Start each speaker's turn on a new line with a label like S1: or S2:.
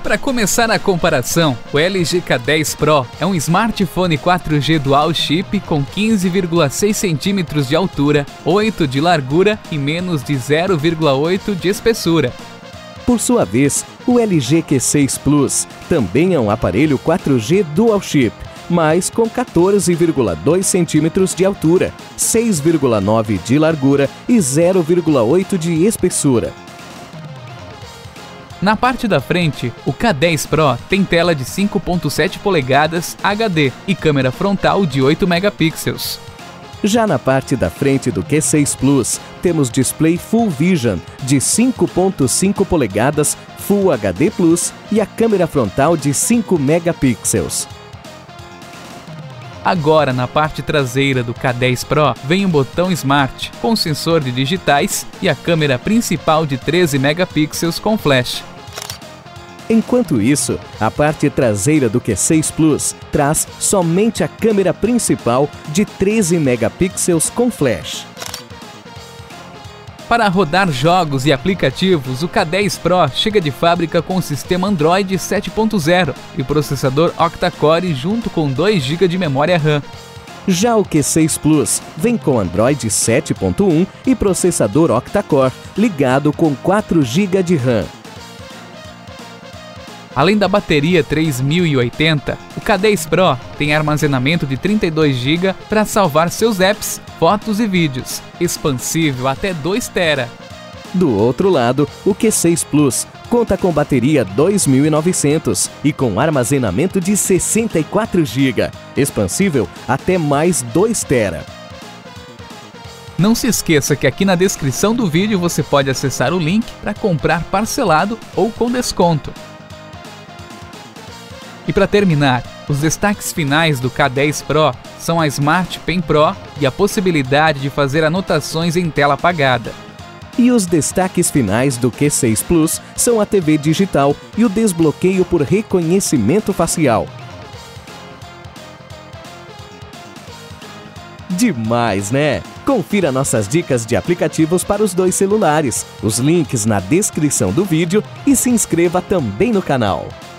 S1: Para começar a comparação, o LG K10 Pro é um smartphone 4G Dual Chip com 15,6 cm de altura, 8 de largura e menos de 0,8 de espessura.
S2: Por sua vez, o LG Q6 Plus também é um aparelho 4G Dual Chip, mas com 14,2 cm de altura, 6,9 de largura e 0,8 de espessura.
S1: Na parte da frente, o K10 Pro tem tela de 5,7 polegadas HD e câmera frontal de 8 megapixels.
S2: Já na parte da frente do Q6 Plus, temos display Full Vision de 5,5 polegadas Full HD Plus e a câmera frontal de 5 megapixels.
S1: Agora, na parte traseira do K10 Pro, vem um botão Smart com sensor de digitais e a câmera principal de 13 megapixels com flash.
S2: Enquanto isso, a parte traseira do Q6 Plus traz somente a câmera principal de 13 megapixels com flash.
S1: Para rodar jogos e aplicativos, o K10 Pro chega de fábrica com o sistema Android 7.0 e processador octa-core junto com 2 GB de memória RAM.
S2: Já o Q6 Plus vem com Android 7.1 e processador octa-core ligado com 4 GB de RAM.
S1: Além da bateria 3080, o K10 Pro tem armazenamento de 32 GB para salvar seus apps, fotos e vídeos, expansível até 2 TB.
S2: Do outro lado, o Q6 Plus conta com bateria 2900 e com armazenamento de 64 GB, expansível até mais 2 TB.
S1: Não se esqueça que aqui na descrição do vídeo você pode acessar o link para comprar parcelado ou com desconto. E para terminar, os destaques finais do K10 Pro são a Smart Pen Pro e a possibilidade de fazer anotações em tela apagada.
S2: E os destaques finais do Q6 Plus são a TV digital e o desbloqueio por reconhecimento facial. Demais, né? Confira nossas dicas de aplicativos para os 2 celulares, os links na descrição do vídeo e se inscreva também no canal.